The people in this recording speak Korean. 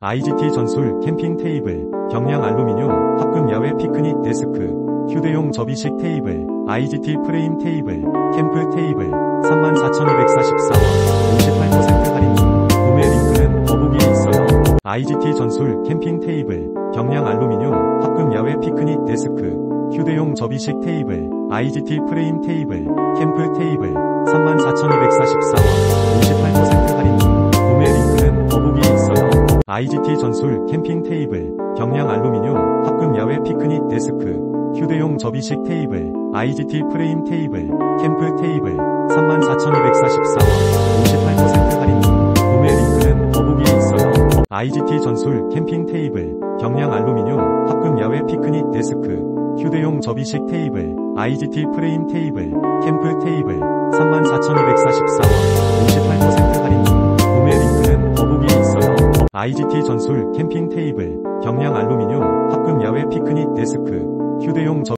IGT 전술 캠핑 테이블, 경량 알루미늄, 합금 야외 피크닉 데스크, 휴대용 접이식 테이블, IGT 프레임 테이블, 캠프 테이블, 34,244원, 58% 할인 중. 구매 링크는 더보기에 있어요. IGT 전술 캠핑 테이블, 경량 알루미늄, 합금 야외 피크닉 데스크, 휴대용 접이식 테이블, IGT 프레임 테이블, 캠프 테이블, 34,244원, 58% 할인 중. 구매 링크는 더보기에 있어요. IGT 전술 캠핑 테이블, 경량 알루미늄, 합금 야외 피크닉 데스크, 휴대용 접이식 테이블, IGT 프레임 테이블, 캠프 테이블, 34,244원, 58% 할인 중. 구매 링크는 더보기에 있어요. IGT 전술 캠핑 테이블, 경량 알루미늄, 합금 야외 피크닉 데스크, 휴대용 접이식 테이블, IGT 프레임 테이블, 캠프 테이블, 34,244원, 58% 할인 중. 구매 링크는 더보기에 있어요. IGT 전술 캠핑 테이블, 경량 알루미늄, 합금 야외 피크닉 데스크, 휴대용